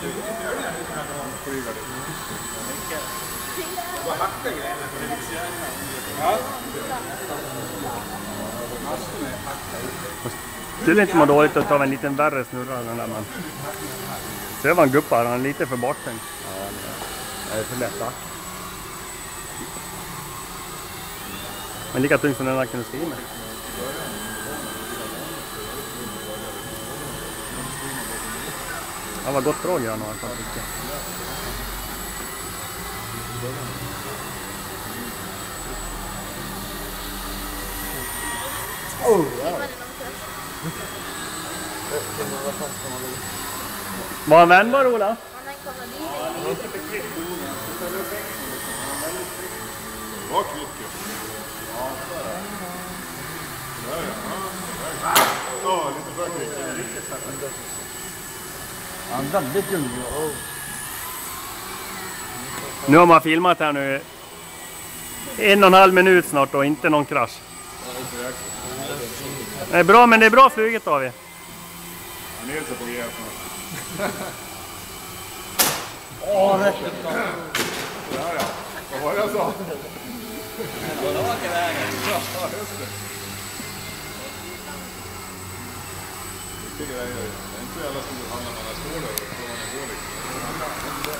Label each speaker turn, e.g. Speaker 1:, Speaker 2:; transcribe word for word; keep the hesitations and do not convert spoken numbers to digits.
Speaker 1: Skulle inte må dåligt att ta en liten värre snurra den där man. Så det var en guppar, han är lite för baktänkt. Ja, det är för lätt. Men lika tung som den där kunde skriva med. Det var gott drag i honom. Oh, ja. Var han vändbar, Ola?
Speaker 2: Var kvick. Ja, ja, lite för kvick.
Speaker 1: Han är väldigt ung. Nu har man filmat här nu en och en halv minut snart och inte någon krasch. Det är bra, men det är bra flyget av er.
Speaker 2: Han är så på G snart.
Speaker 1: Åh, rätt.
Speaker 2: Ja, ja. Vad var det jag sa?
Speaker 3: Ja, det var vägen.
Speaker 2: Ja, just det. Jag tycker det är inte så jävla stor handlar när man står där och får man går liksom.